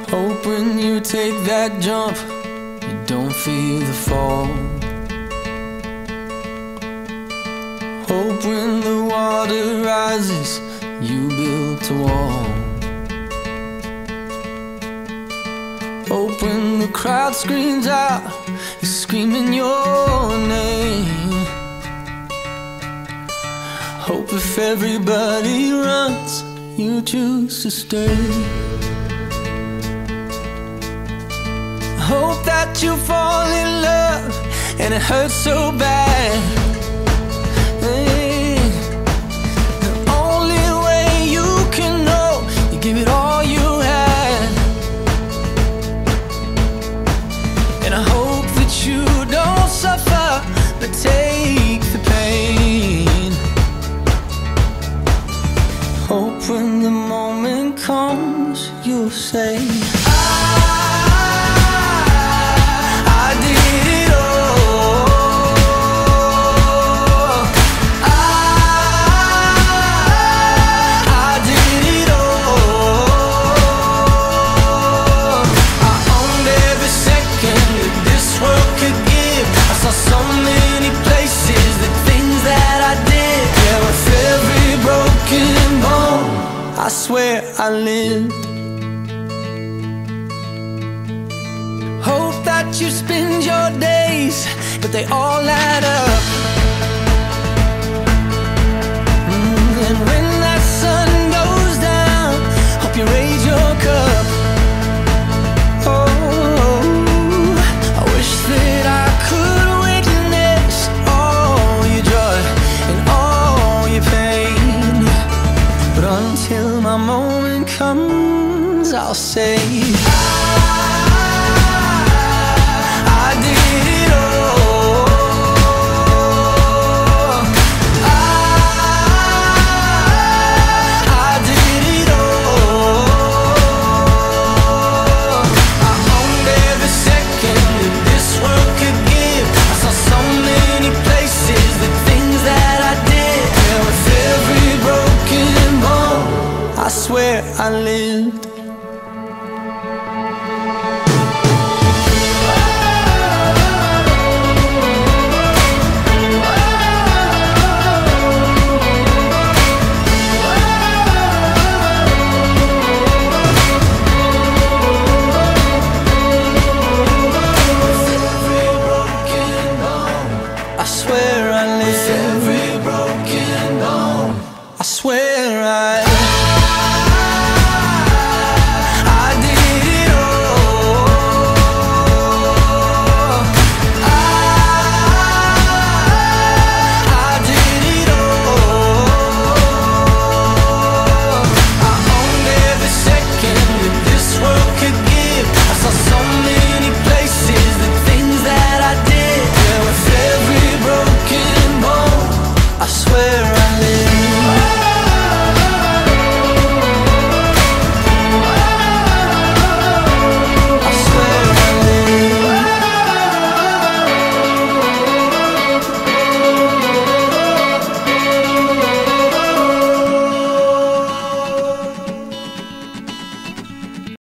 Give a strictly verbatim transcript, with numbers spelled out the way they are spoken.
Hope when you take that jump, you don't feel the fall. Hope when the water rises, you built a wall. Hope when the crowd screams out, you're screaming your name. Hope if everybody runs, you choose to stay. Hope that you fall in love and it hurts so bad. Hey, the only way you can know, you give it all you had. And I hope that you don't suffer, but take the pain. Hope when the moment comes, you'll say, I swear I lived. Hope that you spend your days, but they all add up. Mm, and when that sun goes down, hope you raise your cup. Oh, I wish that I could witness all your joy and all your pain, but until my moment comes, I'll say, I did it all. I did it all. I owned every second that this world could give. I saw so many places, the things that I did. Yeah, with every broken bone, I swear I lived. With every broken bone, I swear